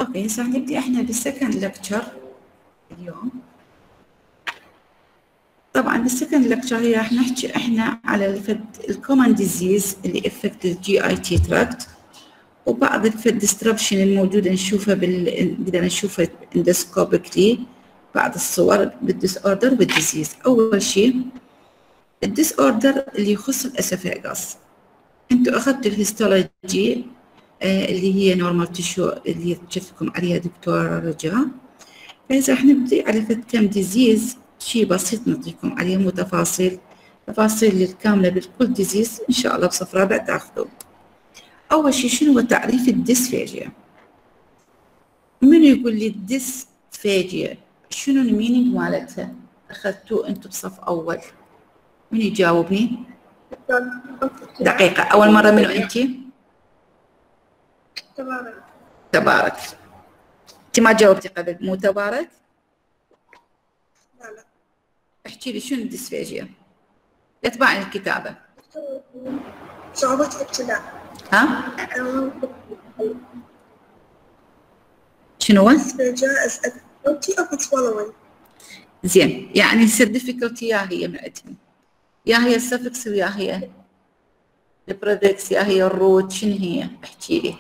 اوكي هسه نبدي احنا بالسكند لكتشر اليوم. طبعا بالسكند لكتشر هي راح نحكي احنا على الكومن ديزيز اللي افكت الجي اي تي تراكت، وبعض الديستربشن الموجوده نشوفها نقدر نشوفها اندوسكوبيكلي، بعض الصور بالديس اوردر والديزيز. اول شيء الديس اوردر اللي يخص الاسوفاجس. انتوا اخذتوا الهيستولوجي اللي هي نورمال تيشو اللي تشوفكم عليها دكتورة رجاء. فإذا راح نبدي على كم ديزيز شيء بسيط نعطيكم عليه، مو تفاصيل الكاملة بالكل ديزيز إن شاء الله بصف رابع تاخذوا. أول شيء شنو هو تعريف الديسفاجيا؟ من يقول لي الديسفاجيا شنو المينينج مالتها؟ أخذتوه أنتوا بصف أول، من يجاوبني؟ دقيقة، أول مرة منو أنتِ؟ تبارك. أنت ما جاوبتي قبل، مو تبارك؟ لا. احكي لي شنو الديسفاجيا؟ اتباعي الكتابة. صعوبة الابتلاع. ها؟ شنو هو؟ Dysphagia is a difficulty of swallowing. زين، يعني يصير difficulty يا هي معتهم، يا هي السفكس ويا هي البرودكس يا هي الروت، شنو هي؟ احكي لي.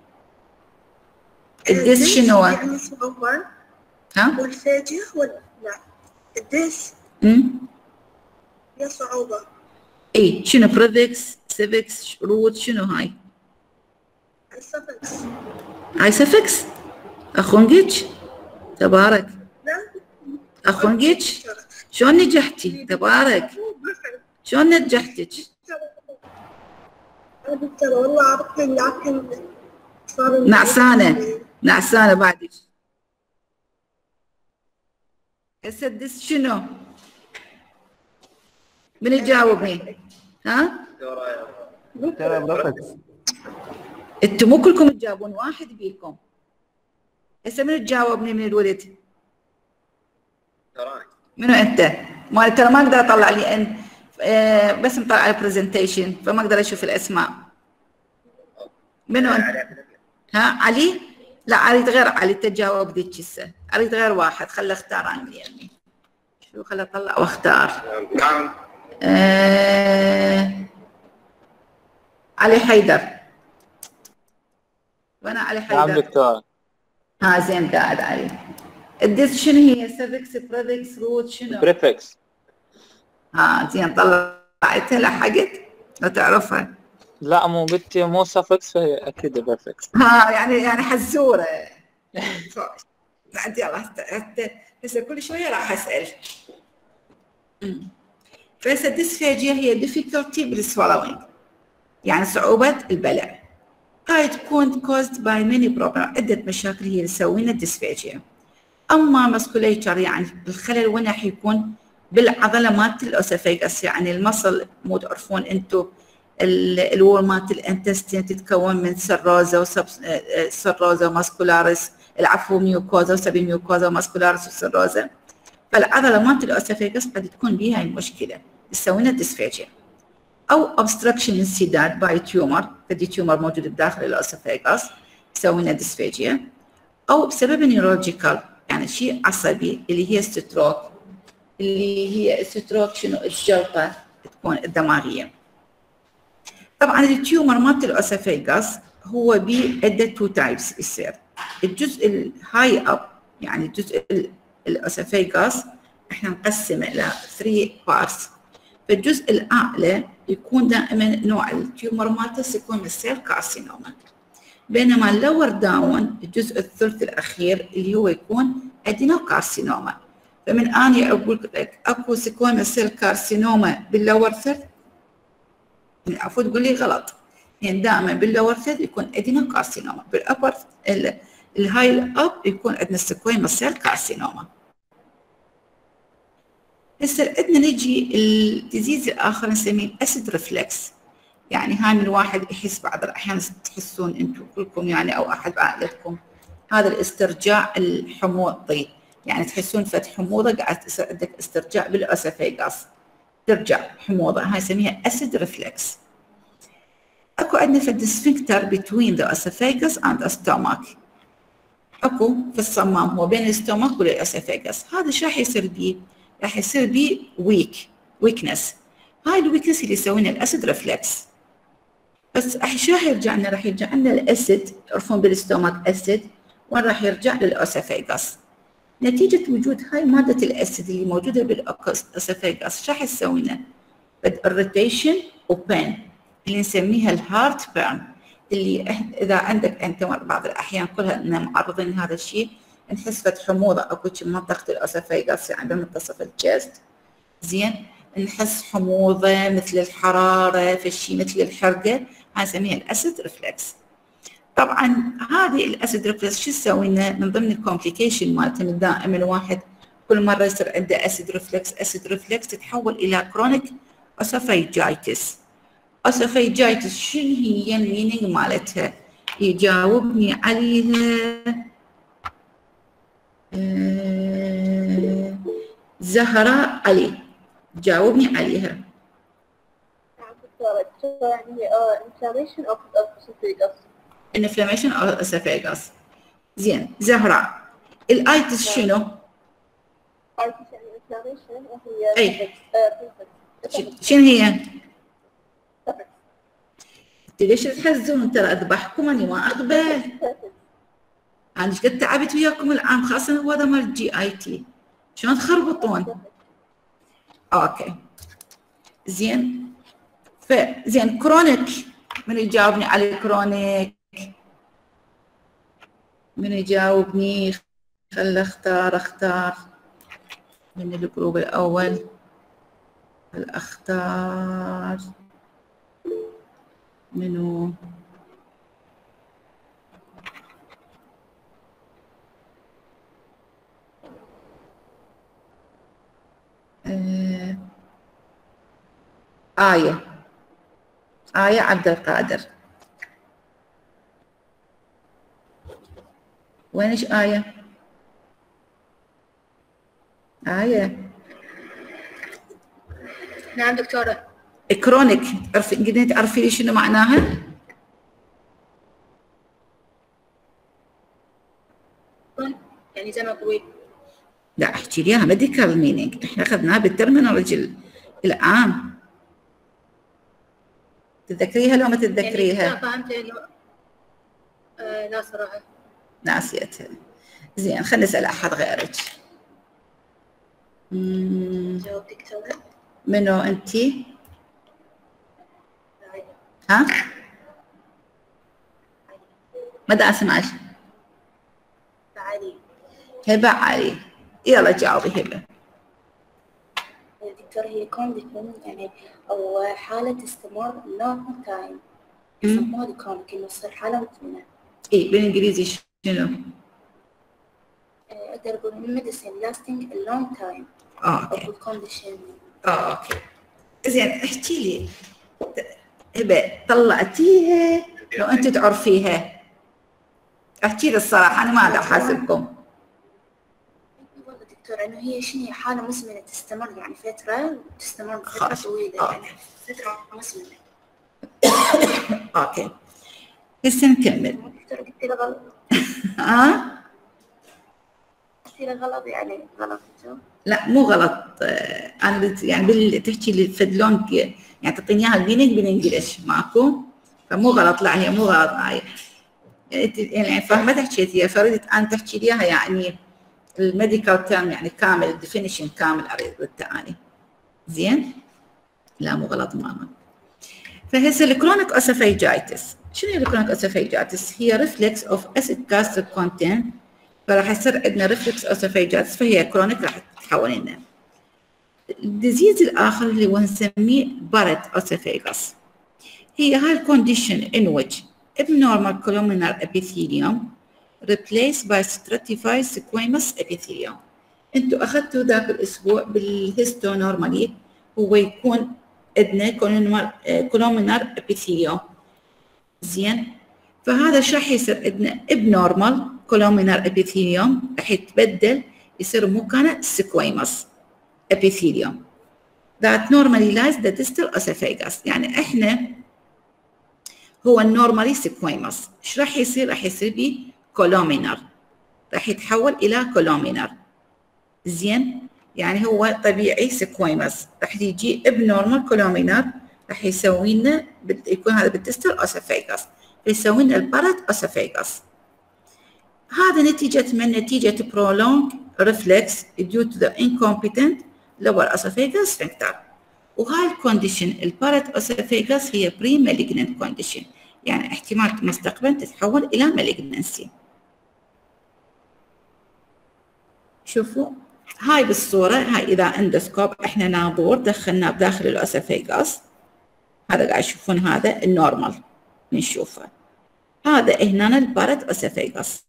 الديس شنو هو؟ يعني صعوبة. ها؟ والفاجية ولا لا؟ الديس هي صعوبة. اي شنو برودكس، سفكس، روت، شنو هاي؟ السفكس. هاي سفكس؟ اخونجك؟ تبارك. لا. اخونجك؟ شلون نجحتي؟ تبارك. شلون نجحتك؟ أنا دكتورة والله عرفت لكن نعسانة بعدك. هسه الدس شنو؟ من يجاوبني؟ ها؟ دكتورة برافكس. انتم مو كلكم تجاوبون، واحد بيكم. هسه من تجاوبني من الولد؟ منو انت؟ ما ترى ما اقدر اطلع لي ان بس مطلع البرزنتيشن فما اقدر اشوف الاسماء. منو انت؟ ها علي؟ لا اريد غير علي تجاوب ذيك هسه، اريد غير واحد، خله اختار انا من يمي. شو خله اطلع واختار. علي حيدر. وانا علي حيدر. نعم دكتورة. ها زين قاعد علي. الديس شنو هي؟ سفكس، بريفكس، روت، شنو؟ بريفكس. ها زين طلعتها لحقت؟ لو تعرفها. لا مو قلتي مو سفكس فهي اكيد بريفكس. ها يعني حزوره. بعد يلا هسه كل شويه راح اسال. فهسه الديسفاجيا هي difficulty بالسوالوينج، يعني صعوبه البلع. هاي تكون caused by many problems، عده مشاكل هي اللي تسوي لنا الديسفاجيا. اما مسكوليتشر يعني الخلل وين راح يكون؟ بالعضله مالت الاسوفيجاس، يعني المصل مو تعرفون انتم الوول مالت الانتستين تتكون من سيروزا سيروزا وماسكولاريس، العفو ميوكوزا وسبي ميوكوزا وماسكولاريس وسيروزا. فالعضله مالت الاسوفيجاس قد تكون بها هاي المشكله تسوي لنا ديسفاجيا. او اوبستراكشن انسداد باي تيومر، فدي تيومر موجود بداخل الاسوفيجاس تسوي لنا ديسفاجيا. او بسبب نيورولوجيكال يعني شيء عصبي اللي هي ستروك، شنو؟ الجلطه تكون الدماغيه. طبعا التيومر مالت الاسوفيجاس هو بعده تو تايبس يصير. الجزء الهاي اب يعني الجزء الاسوفيجاس احنا نقسمه الى 3 بارتس. فالجزء الاعلى يكون دائما نوع التيومر مالته يكون السيل كارسينوما، بينما اللور داون الجزء الثلث الاخير اللي هو يكون ادينو كارسينوما. فمن اني اقول لك اكو سكوما سيل كارسينوما باللور ثلث، العفو تقول لي غلط، يعني دائما باللور ثلث يكون ادينو كارسينوما، بالابر الهاي الاب يكون عندنا سكوما سيل كارسينوما. هسه عندنا نجي الديزيز الاخر نسميه اسيد ريفلكس، يعني هاي من واحد يحس بعض الاحيان تحسون انتم كلكم يعني او احد بعائلتكم هذا الاسترجاع الحموضي، يعني تحسون فت حموضه قاعد تصير عندك استرجاع بالاسوفيجاس، ترجع حموضه، هاي نسميها اسيد ريفلكس. اكو عندنا فد سفنكتر بتوين ذا اسوفيجاس اند ستومك، اكو في الصمام هو بين الاستومك والاسوفاجس. هذا ايش راح يصير بيه؟ راح يصير بيه ويكنس. هاي الويكنس اللي يسوي لنا الاسيد ريفلكس. بس ايش راح يرجع لنا؟ راح يرجع لنا الاسيد، تعرفون بالاستومك اسيد، وين راح يرجع؟ للاسوفاجس. نتيجة وجود هاي مادة الاسيد اللي موجودة بالاسوفاجس ايش راح يسوي لنا؟ irritation وبين اللي نسميها الهارت بيرن، اللي اذا عندك انت بعض الاحيان كلها معرضين لهذا الشيء، نحس فد حموضه اكو منطقه الاسوفاجس عند منتصف الجست. زين، نحس حموضه مثل الحراره، في شيء مثل الحرقه، هاي نسميها الاسيد ريفلكس. طبعا هذه الاسيد ريفلكس شو تسوي لنا؟ من ضمن الكومبليكيشن مالتها دائما الواحد كل مره يصير عنده اسيد ريفلكس تتحول الى كرونيك اسوفاجيتس. اسوفاجيتس شنو هي المينينج مالتها؟ يجاوبني عليها زهراء علي، جاوبني عليها. يعني inflammation of esophagus. inflammation of esophagus. زين زهراء، الايتس شنو؟ ايتس يعني inflammation وهي اي شنو هي؟ ليش تحزون؟ ترى اذبحكم اني ما اقبل. انا ايش قد تعبت وياكم العام، خاصه هو هذا مال جي اي تي، شلون تخربطون؟ اوكي زين. فزين كرونيك، من يجاوبني على كرونيك؟ من يجاوبني؟ خل اختار من الجروب الاول. اختار منو؟ آية عبد القادر. وينش آية؟ نعم دكتورة. كرونيك قدرتي تعرفي لي شنو معناها؟ يعني زي ما قوي. لا احكي لي اياها ميديكال مينينج، احنا اخذناها بالترمينولوجي العام. تتذكريها لو ما تتذكريها؟ يعني فهمت انه لا صراحة ناسيتها. زين خلينا نسأل احد غيرك. جاوب دكتورة. منو انتي؟ ها؟ ما دا اسمعش. علي. هبة علي، يلا جاوبي هبة. دكتورة هي كونديشن يعني او حالة تستمر لونج تايم، يسموها كرونيك، انه تصير حالة مزمنة. اي بالانجليزي شنو؟ اقدر اقول medicine lasting a long time. اوكي. او كونديشن. اوكي. زين احكي لي هبة، طلعتيها لو انت تعرفيها؟ احكي لي الصراحة، انا ما اقدر احاسبكم. والله دكتورة انه هي شنو، هي حالة مزمنة تستمر يعني فترة، تستمر فترة طويلة يعني فترة مزمنة. اوكي هسه نكمل. دكتورة قلت لي غلط. قلت لي غلط يعني غلط. لا مو غلط، انا يعني تحكي لي فدلون يعني تعطيني اياها بالانجلش ماكو، فمو غلط. لا هي مو غلط هاي يعني فهمت حكيتيها، فردت انا تحكي لي اياها يعني الميديكال تيرم يعني كامل، الديفينيشن كامل اريد اني. زين لا مو غلط ماما. فهسه الكرونيك اسوفاجيتس، شنو هي الكرونيك اسوفاجيتس؟ هي ريفلكس اوف اسيد جاستريك كونتنت، فراح يصير عندنا ريفلكس اسوفاجيتس، فهي كرونيك راح تتحول لنا. الديزيز الاخر اللي هو نسميه بارت اسوفاجس، هي هاي الكونديشن in which abnormal columnar epithelium replaced by stratified squamous epithelium. انتوا اخذتوا ذاك الاسبوع بالهيستو نورمالي هو يكون عندنا columnar epithelium. زين، فهذا ايش راح يصير عندنا؟ abnormal columnar epithelium راح يتبدل يصير مكانه squamous epithelium that normally lies the distal esophagus. يعني احنا هو النورمالي سكويموس، ايش راح يصير؟ راح يصير بي كولومينر. راح يتحول الى كولومينر. زين، يعني هو طبيعي سكويمس، راح يجي ابنورمال كولومينر، راح يسوي لنا يكون هذا بالديستال اوسوفيجاس، فيسوي لنا البارت اوسوفيجاس. هذا نتيجة prolonged reflex due to the incompetent lower esophageal sphincter. وهاي الكونديشن البارت اوسوفيجاس هي بري مالجننت كونديشن، يعني احتمال مستقبلا تتحول الى مالجننسي. شوفوا هاي بالصورة، هاي إذا اندوسكوب احنا ناظور دخلناه بداخل الأسوفيجاس، هذا قاعد تشوفون هذا النورمال نشوفه، هذا هنا البارت أسوفيجاس.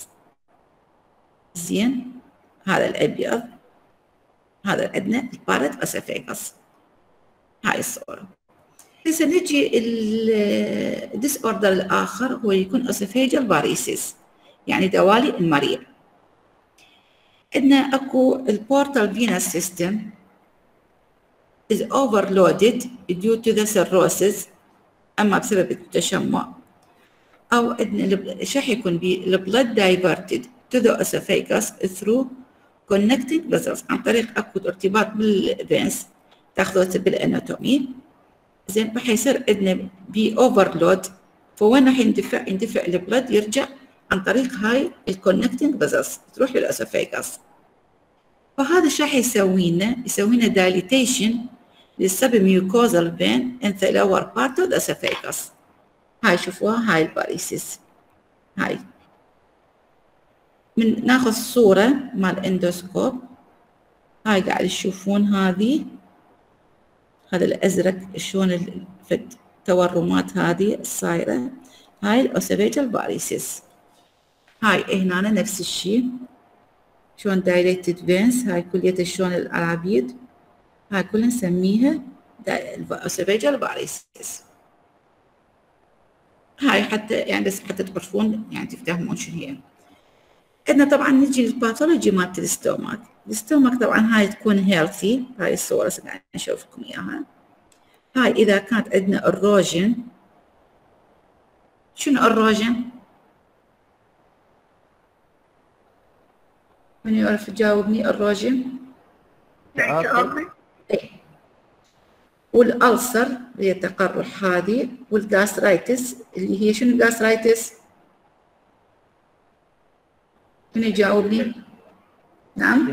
زين، هذا الأبيض، هذا عندنا البارت أسوفيجاس. هاي الصورة. هسه نجي الديس اوردر الآخر، هو يكون أسوفيجال باريسيس، يعني دوالي المريء. عندنا اكو البورتال فينس سيستم is overloaded due to the cirrhosis، اما بسبب التشمع، او عندنا شو حيكون بيه البلد diverted to the esophagus through connecting vessels، عن طريق اكو ارتباط بالفينس تاخذوه بالاناتومي. زين، راح يصير عندنا بي اوفرلود، فوين راح يندفع البلد يرجع عن طريق هاي الكونكتنج فيزلز تروح للاسوفيجاس. فهذا شو راح يسوي لنا دايليتيشن للسبميوكوزال فين in the lower part of the esophagus. هاي شوفوها، هاي الباريسيس. هاي من ناخذ صورة مال اندوسكوب، هاي قاعد تشوفون هذه، هذا الازرق شلون التورمات هذه الصايرة، هاي الاسوفيجال باريسيس. هاي هنا نفس الشيء، شلون دايليتد فينس، هاي كليتها شلون العبيد، هاي كلها نسميها اسوفيجال باريسيس. هاي حتى يعني بس حتى تعرفون يعني تفهمون شنو هي. عندنا طبعا نجي للباثولوجي مالت الستومك. الستومك طبعا هاي تكون هيلثي، هاي الصورة قاعد نشوف لكم اياها. هاي اذا كانت عندنا الروجن، شنو الروجن؟ من يعرف يجاوبني الروجن؟ ايه. والألسر اللي هي التقرح هذه، والجاسترايتس اللي هي شنو الجاسترايتس؟ من يجاوبني؟ نعم؟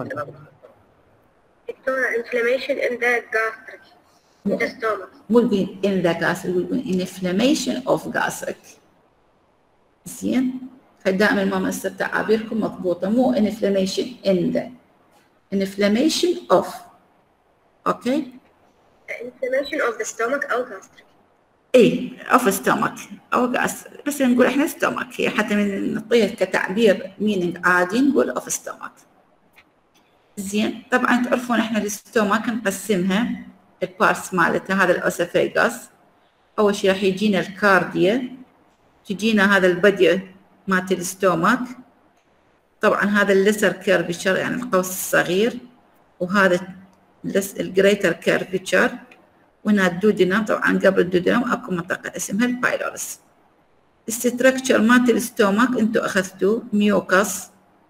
inflammation in the gastric in the stomach. will be in the gastric will be inflammation of gastric. زين؟ فدائما ما مصير تعابيركم مضبوطة، مو inflammation in the inflammation of. اوكي؟ inflammation of the stomach أو gastric. اي of stomach أو gastric، بس نقول احنا stomach، هي حتى من نعطيها كتعبير meaning عادي نقول of stomach. زين، طبعا تعرفون احنا الستومك نقسمها البارتس مالتها، هذا الاسوفيجاس، اول شيء راح يجينا الكارديا، تجينا هذا البدي مالت الستومك، طبعا هذا الليسر كيرفتشر يعني القوس الصغير، وهذا الجريتر كيرفتشر، وهنا الدودينم، طبعا قبل الدودينم اكو منطقه اسمها البايلورس. الستركتشر مالت الستومك انتم اخذتوه ميوكس،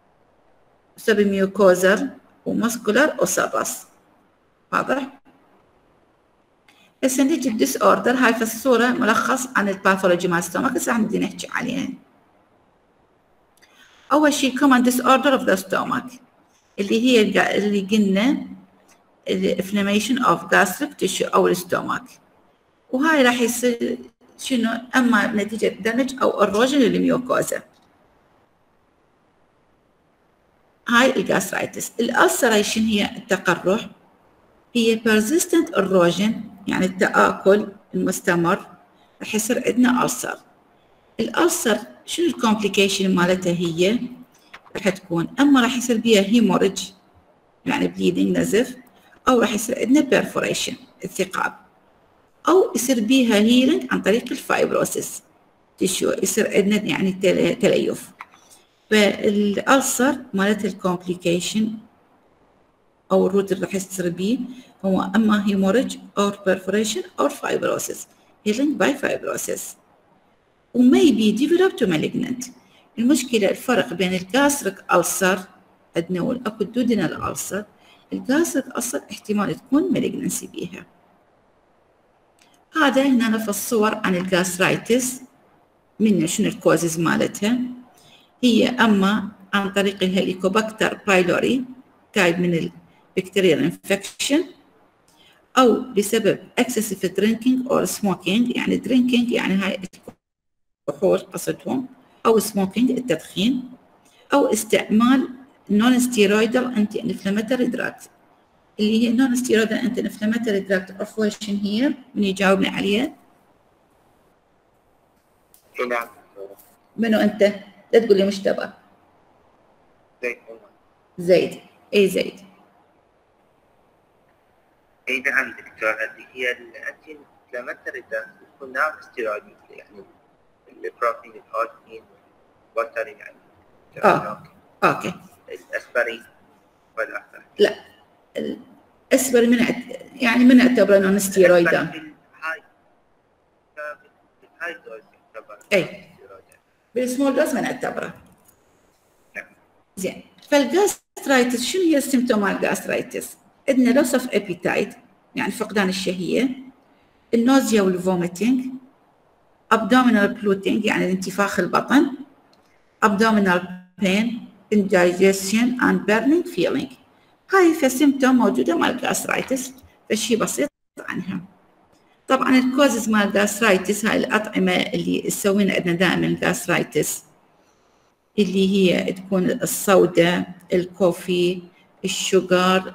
سبميوكوزر، ومسكولار وسابس. واضح؟ هسه نجي الديس اوردر، هاي في الصورة ملخص عن الباثولوجي مال الستومك، هسه راح نبدي نحكي عليها. أول شيء common disorder of the stomach اللي هي اللي قلنا inflammation of gastric tissue أو الستومك، وهاي راح يصير شنو؟ أما نتيجة دمج أو erosion للميوكوزا. هاي الجاسترايتس. الألسريشن هي التقرح، هي persistent erosion يعني التآكل المستمر، راح يصير عندنا ألسر. الألسر شنو الكومبليكيشن مالتها؟ هي راح تكون اما راح يصير بيها هيموريج يعني بليدنج نزف، او راح يصير عندنا بيرفوريشن الثقاب، او يصير بيها هيلينج عن طريق الفايبروسيس تيشو، يصير عندنا يعني تليف. فالألسر مالت الكومبليكيشن او الروت اللي راح يصير بيه هو اما هيموريج او بيرفوريشن او فايبروسيس، هيلينج باي فايبروسيس، وmaybe develop to malignant. المشكلة الفرق بين الجاستريك ألسر عندنا والأكو دودينال ألسر. الجاستريك ألسر احتمال تكون مالجنسي بيها. هذا هنا في الصور عن الجاسترايتس، من شنو الكوزز مالتها. هي أما عن طريق الهيليكوباكتر بايلوري تايب من البكتيريال انفكشن، أو بسبب excessive drinking or smoking. يعني drinking يعني هاي الكحول قصدهم، أو smoking التدخين، أو استعمال non steroidal anti inflammatory drugs. اللي هي non steroidal anti inflammatory drug عفوا شنو هي؟ من يجاوبني عليها؟ نعم. منو أنت؟ لا تقول لي مشتبه. زيد. أي زيد؟ اي نعم دكتور، هذه هي الانتي انفلاماتوري تكون نوع ستيرويد يعني البروفين الهورمين والبوترين يعني. اوكي. الاسبرين والاخر. لا الاسبرين يعني من نعتبره نون ستيرويدان. هاي دوز يعتبر. اي بالسمول دوز ما نعتبره. زين. فالجاسترايتس شنو هي السيمتوم مال الجاسترايتس؟ عندنا لوس اوف ابيتايت يعني فقدان الشهيه، النوزيا والفوميتنج، ابدومينال بلوتينج يعني انتفاخ البطن، abdominal pain, indigestion and burning feeling. هاي فسيمتوم موجوده مال الجاسترايتس، فشي بسيط عنها. طبعا الكوزز مال الجاسترايتس هاي الاطعمه اللي تسوينا عندنا دائما الجاسترايتس اللي هي تكون الصودا، الكوفي، الشوغر،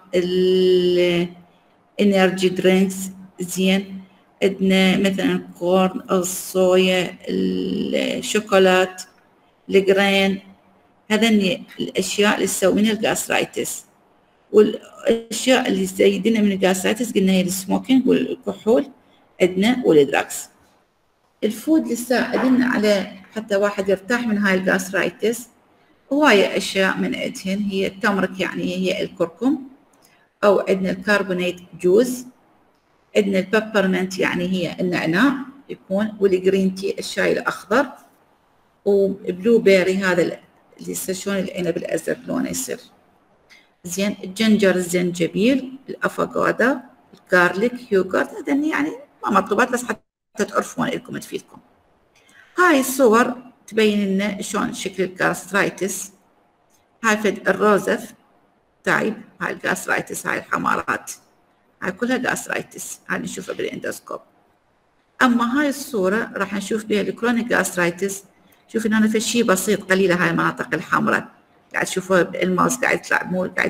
الانرجي درينكس. زين. عندنا مثلا كورن، الصويا، الشوكولات، الجرين. هذني الاشياء اللي تسوينا الجاسترايتس. والاشياء اللي تزيدنا من الجاسترايتس قلنا هي السموكينج والكحول عندنا والدراكس. الفود اللي تساعدنا على حتى واحد يرتاح من هاي الجاسترايتس هواية أشياء من عندهن. هي التمرك يعني هي الكركم، أو عندنا الكربونيت جوز، عندنا البيبرمنت يعني هي النعناع يكون، والجرين تي الشاي الأخضر، وبلو بيري هذا اللي يصير العنب الأزرق لونه يصير. زين. الجنجر الزنجبيل، الأفوكادو، الجارليك، يوغرت. هذا يعني ما مطلوبات بس حتى تعرفون لكم تفيدكم. هاي الصور تبين لنا شلون شكل الجاسترايتس. هاي فد الروزف تايب، هاي الجاسترايتس، هاي الحمارات، هاي كلها جاسترايتس، هاي نشوفها بالاندوسكوب. اما هاي الصورة راح نشوف بها الكرونيك جاسترايتس. شوف هنا في شيء بسيط قليلة، هاي المناطق الحمراء قاعد تشوفوها الماوس قاعد يطلع مو قاعد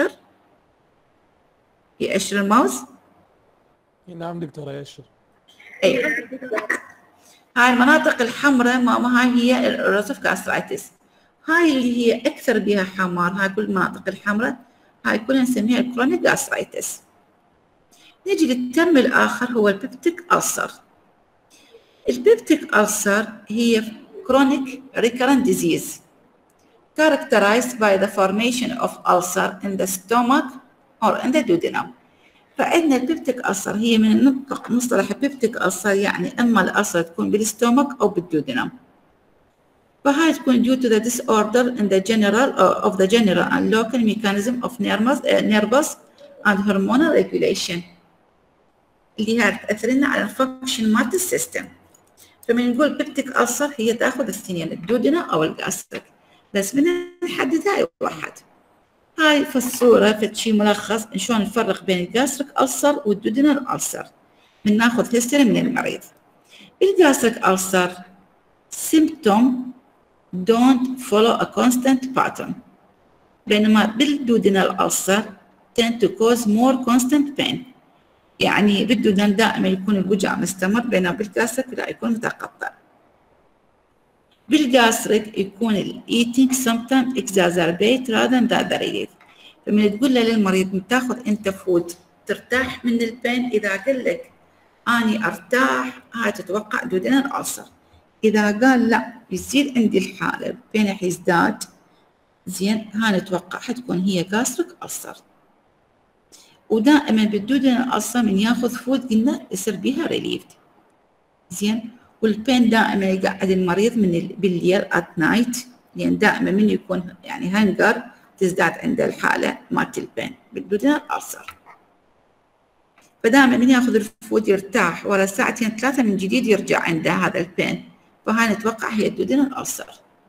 يأشر الماوس. نعم دكتورة يأشر. اي هاي المناطق الحمراء ما هاي هي الروزف جاسترايتس. هاي اللي هي اكثر بها حمار، هاي كل المناطق الحمراء هاي كلها نسميها الكرونيك جاسترايتس. نجي للترم الاخر هو البيبتيك ألسر. البيبتيك ألسر هي chronic recurrent disease characterized by the formation of ulcer in the stomach or in the duodenum. فعندنا البيبتيك ألسر هي من نطلق مصطلح البيبتيك ألسر يعني اما الألسر تكون بالستومك او بالدودنم. فهاي تكون due to the disorder in the general and local mechanism of nervous and hormonal regulation اللي هي تأثر لنا على الفانكشن مالت السيستم. فمن نقول بيبتيك ألسر هي تاخذ الثنين الدودنم او الجاستريك، بس من نحدد هاي واحد. هاي في الصورة في شيء ملخص شلون نفرق بين الجاستريك ألسر والدودنال ألسر. من ناخذ هيستوري من المريض. الجاستريك ألسر symptom don't follow a constant pattern، بينما بالدودنال ألسر tend to cause more constant pain. يعني بالدودنال دائما يكون الوجع مستمر، بينما بالجاستريك لا يكون متقطع. بالجاستريك يكون eating sometimes exacerbate rather than the relief. فمن تقول له للمريض تاخذ انت فود ترتاح من البين، اذا قال لك اني ارتاح هاي تتوقع دودنال ألسر. اذا قال لا يصير عندي الحاله البين حيزداد، زين هاي نتوقع حتكون هي جاستريك ألسر. ودائما بالدودنال ألسر من ياخذ فود قلنا يصير بها ريليف. زين. والبين دائما يقعد المريض من بالليل at night لأن دائما من يكون يعني هنجر تزداد عند الحالة مالت البين بالدودينال ألسر. فدائما من ياخذ الفود يرتاح ورا ساعتين 3 من جديد يرجع عنده هذا البين، فهاي نتوقع هي الدودينال ألسر.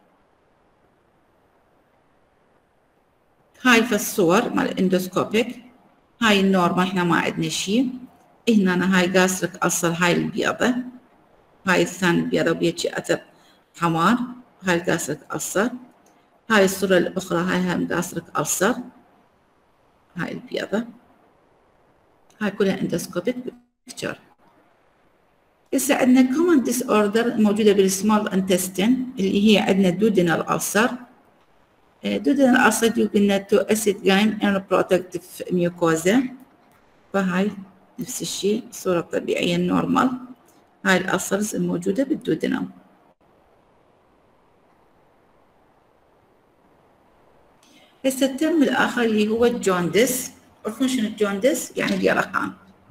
هاي في الصور مال الاندوسكوبيك، هاي النورمال احنا ما عندنا شيء. هنا هاي جاستريك ألسر، هاي البيضة، هاي الثانية البيضة وبيجي أثر حمار، هاي الجاستريك ألسر. هاي الصورة الأخرى هاي هم جاستريك ألسر، هاي البيضة، هاي كلها اندوسكوبيك بيكتشر. هسه عندنا كومن ديس اوردر موجودة بالسمول انتستين اللي هي عندنا دودينال ألسر. دودينال ألسر يقولنا تو أسيد جايم ان بروتكتيف ميوكوزا، فهاي نفس الشيء صورة طبيعية نورمال. هاي الألسرز الموجودة بالدودينال. هسه الترم الآخر اللي هو الجوندس. عرفون شنو الجوندس؟ يعني اليرقان.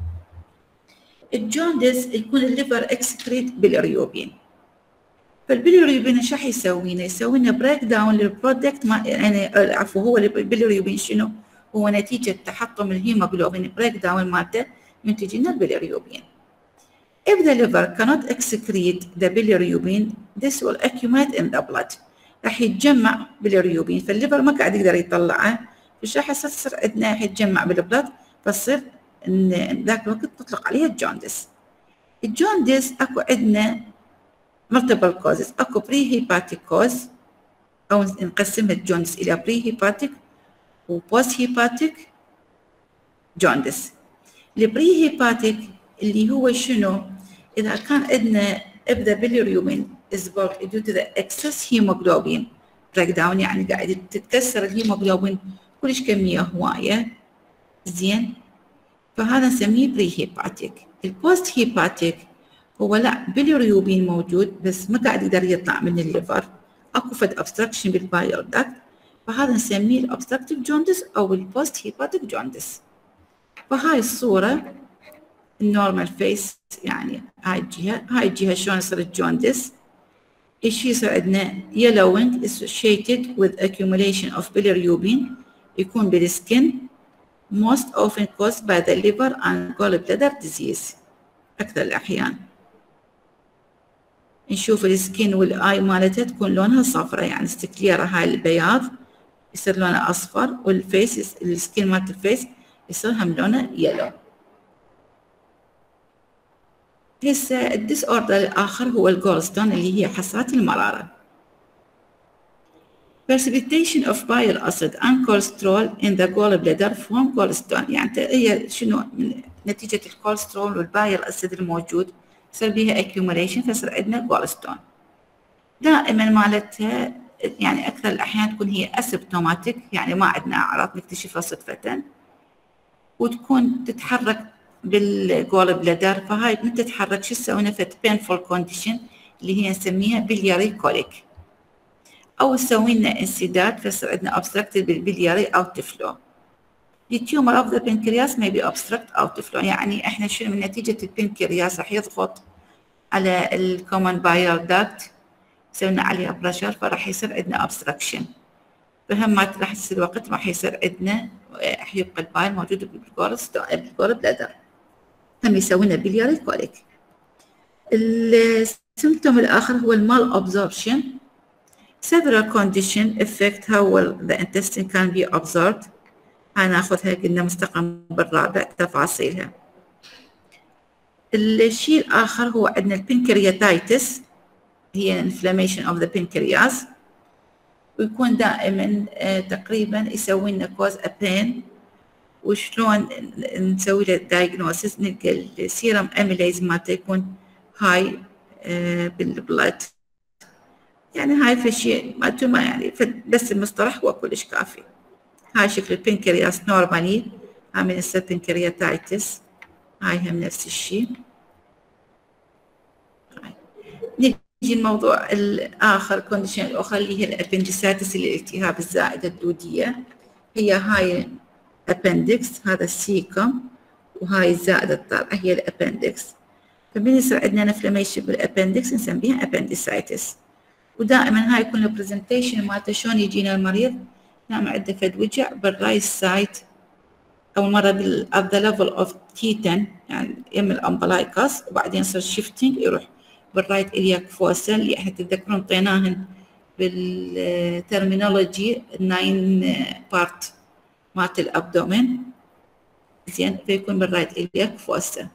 الجوندس يكون الليفر اكسكريت بالريوبين. فالبيليروبين ايش راح يسوي لنا؟ يسوي لنا بريك داون للبرودكت يعني عفوا هو البيليروبين شنو؟ هو نتيجة تحطم الهيموغلوبين بريك داون مالته ينتج لنا البيليروبين. If the liver cannot excrete the bilirubin, this will accumulate in the blood. راح يتجمع بالريوبين، فالليفر ما قاعد يقدر يطلعه، فايش راح يصير عندنا؟ راح يتجمع بالبلد، فتصير ان ذاك الوقت نطلق عليها الجوندس. الجوندس اكو عندنا مالتيبل كوزز، اكو بري هيباتيك كوز او نقسمها الجوندس الى بري هيباتيك وبوست هيباتيك جوندس. البري هيباتيك اللي هو شنو؟ اذا كان عندنا ابدا بالريوبين is bulk due to the excess hemoglobin breakdown، يعني قاعد تتكسر الهيموغلوبين كلش كمية هواية زين، فهذا نسميه بري هيباتيك. البوست هيباتيك هو لا بالريوبين موجود بس ما قاعد يقدر يطلع من الليفر، اكو فد obstruction بالبايل داكت، فهذا نسميه الابستراكتيف جوندس او البوست هيباتيك جوندس. فهاي الصورة النورمال فيس، يعني هاي الجهة شلون يصير الجوندس. ايش يصير عندنا؟ yellowing associated with accumulation of bilirubin، يكون بالسكن most often caused by the liver and gallbladder disease أكثر الأحيان. نشوف السكن والآي مالتها تكون لونها صفرة، يعني استكليرة هاي البياض يصير لونه أصفر، والفيس السكن مالت الفيس يصير هم لونه يلو. هسه الديس اوردر الآخر هو الجولستون اللي هي حصات المرارة. precipitation of bile acid and cholesterol in the gallbladder from gallstone، يعني هي شنو نتيجة الكوليسترول والبايل أسيد الموجود يصير بيها accumulation فيصير عندنا جولستون. دائما مالتها يعني أكثر الأحيان تكون هي اسيمبتوماتيك، يعني ما عندنا أعراض نكتشفها صدفة، وتكون تتحرك بالجول بلادر، فهاي من تتحرك شو تسوي؟ نفت painful condition اللي هي نسميها بلياري كوليك، أو تسوي لنا انسداد فيصير عندنا obstructed بالبلياري outflow. The tumor of the pancreas may be obstruct outflow، يعني احنا شنو من نتيجة البنكرياس راح يضغط على الكومن بايل داكت، يسوي لنا عليها بريشر فراح يصير عندنا obstruction، فهمات راح يصير وقت راح يصير عندنا راح يبقى البايل موجود بالجول بلادر، هم يسوي لنا بلياري كوليك. السيمبتوم الآخر هو المال أبزوربشن. Several conditions affect how well the intestine can be absorbed. هناخذها قلنا مستقبل بالرابع تفاصيلها. الشيء الآخر هو عندنا البنكرياتايتس، هي inflammation of the pancreas، ويكون دائما تقريبا يسوي لنا cause a pain. وشلون نسوي له diagnosis؟ نلقى السيرم اميليز مالته يكون هاي بالبلد، يعني هاي فشي مالته ما يعني بس المصطلح هو كلش كافي. هاي شكل البنكرياس نورمالي، هاي من يصير بنكرياتايتس، هاي هم نفس الشيء. نيجي الموضوع الآخر كونديشن الأخرى اللي هي الأبندساتس، اللي الالتهاب الزائدة الدودية. هي هاي أبندكس، هذا السيكم، وهاي الزائدة الطالعة هي الأبندكس. فمن يصير عندنا انفلاميشن بالأبندكس نسميها أبندسايتس. ودائما هاي يكون البرزنتيشن مالته شلون يجينا المريض. نعم عنده فد وجع بالرايت سايد، أول مرة at the level of T10 يعني يم الأمبلايكس، وبعدين يصير شيفتنج يروح بالرايت إلياك فوسا اللي احنا تتذكرون طيناهن بالترمينولوجي 9 بارت مالت الأبدومين. زين فيكون بالرايت إلياك فوسا.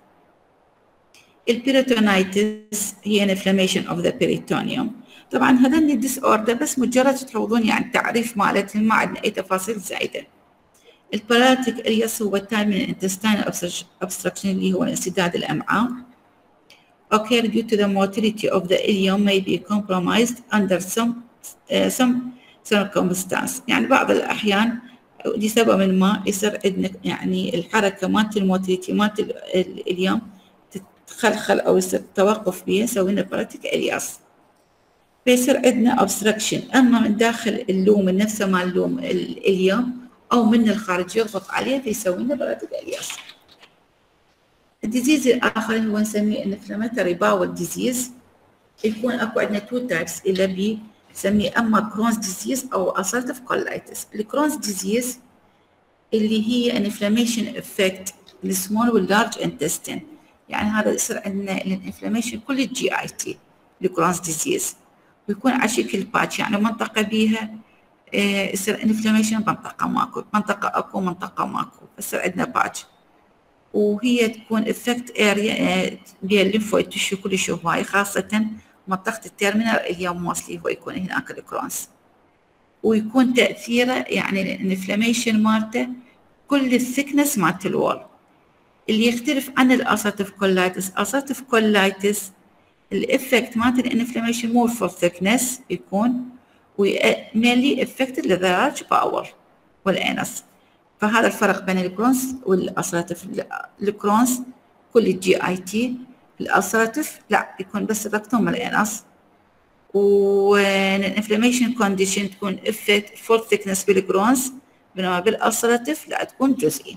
البيريتونيتس هي inflammation of the peritoneum. طبعا هذا الديس اوردر بس مجرد تحفظون يعني التعريف مالتهم، ما عندنا أي تفاصيل زايدة. الباراليتيك إلياس هو التالي من الانتستينال obstruction اللي هو انسداد الأمعاء. occur due to the motility of the ileum may be compromised under some circumstance. يعني بعض الأحيان لسبب ما يصير عندنا يعني الحركة مالت الموتيليتي مالت الإليوم تتخلخل أو يصير توقف بيه، يسوي لنا باراليتيك إلياس. فيصير عندنا obstruction أما من داخل اللوم نفسه مال اللوم الإليوم أو من الخارج يضغط عليه فيسوي لنا باراليتيك إلياس. الديزيز الآخر هو نسميه inflammatory bowel disease. يكون أكو عندنا تو تايبس إلى بي نسميه أما كرونز ديزيز أو ulcerative colitis. الكرونز ديزيز اللي هي inflammation affect السمول واللارج intestine، يعني هذا يصير عندنا الانفلاميشن كل الجي اي تي الكرونز ديزيز، ويكون على شكل باتش يعني منطقة بيها يصير انفلاميشن منطقة ماكو، منطقة اكو منطقة ماكو، يصير عندنا باتش. وهي تكون افكت اريا بيها الليمفويد تشو كل شو هاي، خاصة منطقة التيرمينال اللي هي موصلي هو يكون هناك الكرونز، ويكون تأثيره يعني الانفلاميشن مالته كل الثيكنس مالت الوول. اللي يختلف عن الألسراتيف كولايتس، ألسراتيف كولايتس الإفكت مالت الانفلاميشن مور فور ثيكنس يكون، ومينلي افكتد لللارج باول والانس. فهذا الفرق بين الكرونز والألسراتيف. الكرونز كل الجي اي تي، الألسراتيف لا يكون بس الركتوم والانس. والانفلاميشن كونديشن تكون افكت فول ثيكنس بالكرونز، بينما بالألسراتيف لا تكون جزئي.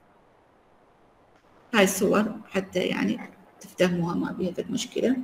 هاي الصور حتى يعني تفتهموها ما بيها فد مشكلة.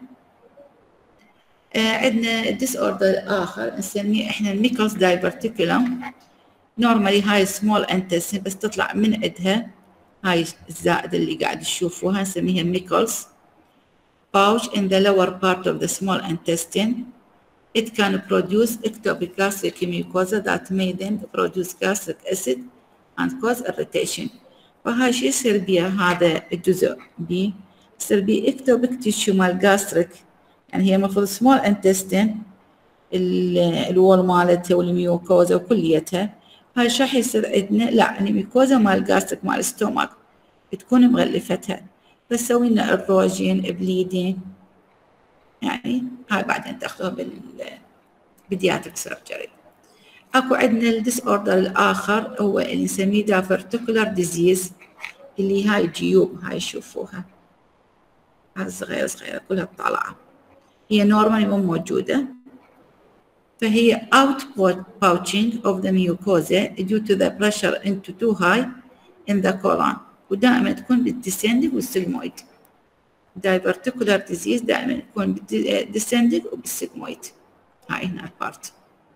عندنا ديس اوردر آخر نسميه احنا الميكلز دايفرتيكولم. نورمالي هاي سمول انتستين بس تطلع من عندها هاي الزائدة اللي قاعد تشوفوها نسميها ميكلز pouch in the lower part of the small intestine. It can produce ectopic gastric mucosa that may then produce gastric acid and cause irritation. فهاي شو يصير بيها هذا الجزء بي؟ يصير بيه ectopic tissue مال gastric، يعني هي المفروض small intestine الوول مالتها والميوكوزا وكليتها. هاي شو راح يصير عندنا؟ لا الميوكوزا مال gastric مال الستومك تكون مغلفتها، فسوي لنا الروجين بليدين، يعني هاي بعدين تاخذوها بالبيدياتريك سيرجري. اكو عندنا الديس اوردر الاخر هو اللي نسميه دافرتيكولار ديزيز، اللي هاي جيوب هاي شوفوها هاي صغيره صغيره كلها طالعه، هي نورمالي مو موجوده. فهي outpouching of the mucosa due to the pressure into too high in the colon، ودائما تكون بالديسندنج والسيجمويد. دايفرتيكولار ديزيز دائما تكون بالديسندنج وبالسيجمويد. هاي هنا البارت.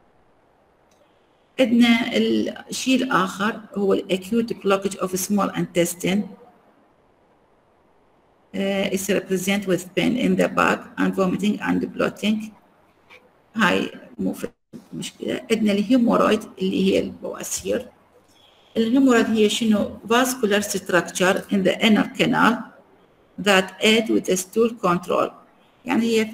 عندنا الشيء الآخر هو الأكيوت blockage of small intestine. It's represented with pain in the back and vomiting and bloating. هاي مو في مشكلة. عندنا الهيمورويد اللي هي البواسير. الهيمورويد هي شنو؟ vascular structure in the inner canal that aid with the stool control. يعني هي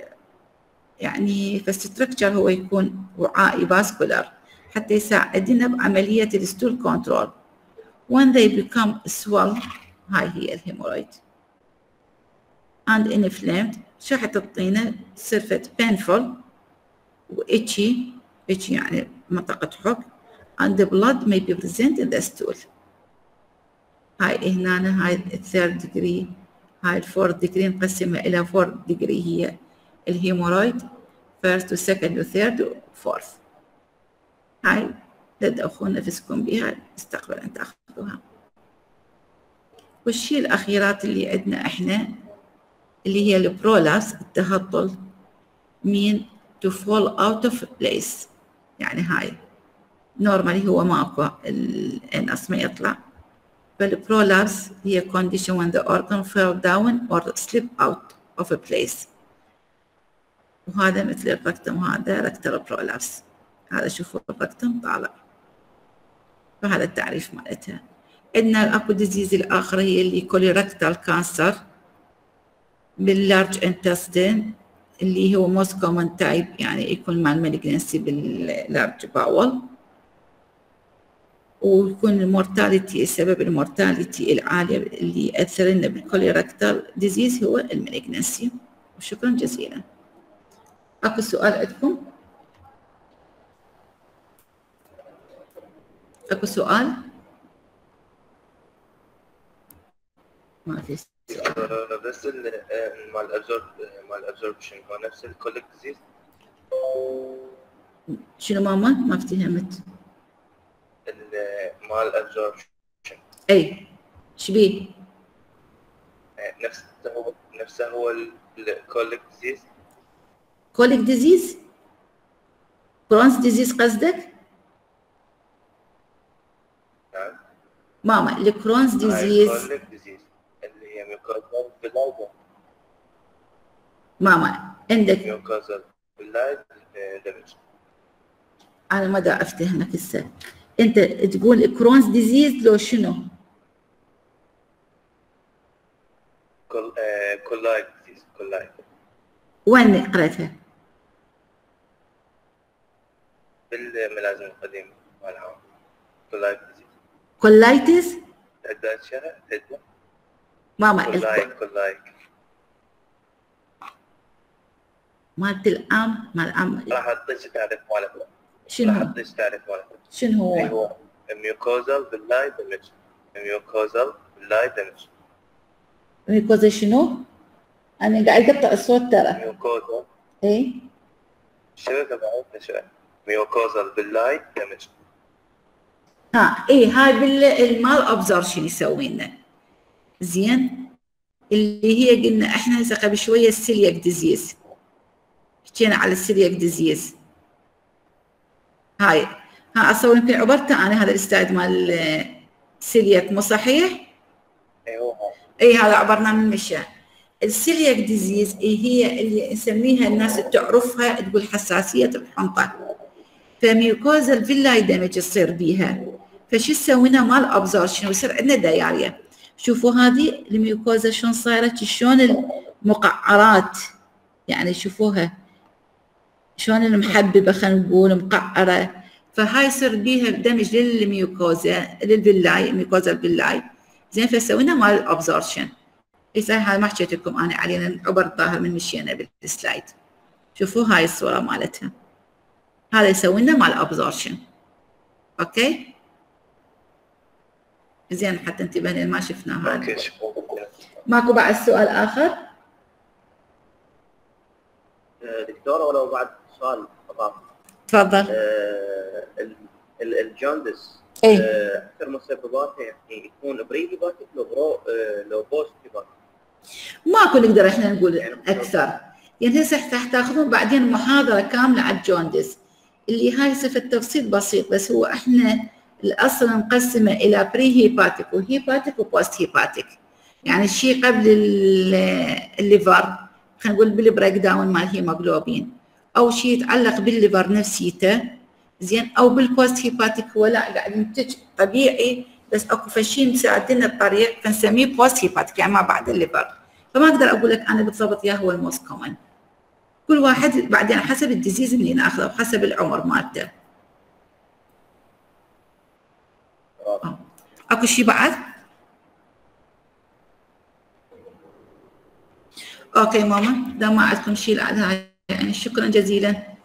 يعني فالستركتشر هو يكون وعائي vascular حتى يساعدنا بعملية الستول كنترول. when they become swell هاي هي الهيمورويد and inflamed شو حتعطينا صرفة painful و itchy يعني منطقة حك and the blood may be present in the stool. هاي هنا هاي الثيرد degree، هاي الفورث degree نقسمها إلى 4 degree هي الهيمورويد first و second و third و fourth. هاي لا تدخلون نفسكم بها استقبل أن تأخذوها. والشيء الأخيرات اللي عندنا إحنا اللي هي البرولابس التهطل من to fall out of place. يعني هاي normally هو ماكو النص ما يطلع. فالprolapse هي condition when the organ fell down or slip out of a place. وهذا مثل الركتم، هذا rectal prolapse. هذا شوفوا الركتم طالع. فهذا التعريف مالتها. عندنا الاكو ديزيز الاخر هي اللي colorectal cancer باللارج انتستين اللي هو موست كومن تايب، يعني يكون مع المالجنسي باللارج باول، ويكون المورتاليتي، سبب المورتاليتي العالية اللي يأثر لنا بالكوليركتال ديزيز هو المالجنسي. وشكرا جزيلا. اكو سؤال عندكم؟ اكو سؤال؟ ما في سؤال. بس مال الابزوربشن هو نفس الكوليك ديزيز؟ شنو ماما؟ ما افتهمت. مال الابزوربشن اي شبيه؟ نفسه هو الكوليك ديزيز. كوليك ديزيز؟ كرونز ديزيز قصدك؟ نعم ماما الكرونز ديزيز الكوليك ديزيز اللي هي ميوكوزال فيلايد. ماما عندك ميوكوزال فيلايد دمج. انا ما دا افتهمك هسه. انت تقول كرونز ديزيز لو شنو؟ كولايد ديزيز. كولايد وين قرأتها؟ بالملازم القديم مالها كولايد ديزيز. كولايتس؟ عدة شرح عدة. ماما كولايد مالت العام مال العام. راح اعطيك تعريف مالته. شنو؟ راح اعطيك تعريف مالته. شنو هو؟ هو ميوكوزال باللايد دمج. ميوكوزال باللايد دمج. ميوكوزا شنو؟ انا قاعد اقطع الصوت ترى. ميوكوزال اي شبكة بعيدة شوي. ميوكوزال باللايد دمج. ها اي هاي بالمال ابزورشن يسوي لنا. زين اللي هي قلنا احنا هسه قبل شويه السيلياك ديزيز. حكينا على السيلياك ديزيز. هاي ها اصور يمكن عبرت انا هذا الاستاذ مال السيلياك مو صحيح؟ ايوه اي هذا عبرنا من مشى. السيلياك ديزيز هي اللي نسميها الناس تعرفها تقول حساسيه الحنطه. فميوكوزا الفيلاي دامج تصير بيها. فشو سوينا مال ابزورشن ويصير عندنا داياريا. شوفوا هذه الميوكوزا شلون صايره، شلون المقعرات، يعني شوفوها شلون المحببه خلينا نقول مقعره. فهاي يصير بيها دمج للميوكوزا للفيلاي، ميوكوزا الفيلاي. زين فسوينا مال الابزورشن. هسه هاي ما حكيت لكم انا علينا عبر الظاهر من مشينا بالسلايد. شوفوا هاي الصوره مالتها. هذا يسوي لنا مال ابزورشن. اوكي؟ زين حتى انتبه لان ما شفنا هذا. ماكو بعد سؤال اخر؟ دكتوره ولو بعد سؤال فقط. تفضل. الجوندس اكثر مسبباته يعني يكون بري هيباتيك لو بوست هيباتيك. ماكو نقدر احنا نقول اكثر. يعني هسه تاخذون بعدين محاضره كامله على الجوندس اللي هاي صفه تفصيل بسيط، بس هو احنا الاصل مقسمه الى بري هيباتيك وهيباتيك وبوست هيباتيك. يعني الشيء قبل الليفر خلينا نقول بالبريك داون مال هيموغلوبين، او شيء يتعلق بالليفر نفسيته، زين، او بالبوست هيباتيك هو لا قاعد ينتج طبيعي بس اكو فشي مساعدنا الطريق فنسميه بوست هيباتيك يعني ما بعد الليفر. فما اقدر اقول لك انا بالضبط يا هو الموست كومن. كل واحد بعدين حسب الديزيز اللي ناخذه وحسب العمر مالته. اكو شيء بعد؟ اوكي ماما، اذا ما عندكم شيء يعني شكرا جزيلا.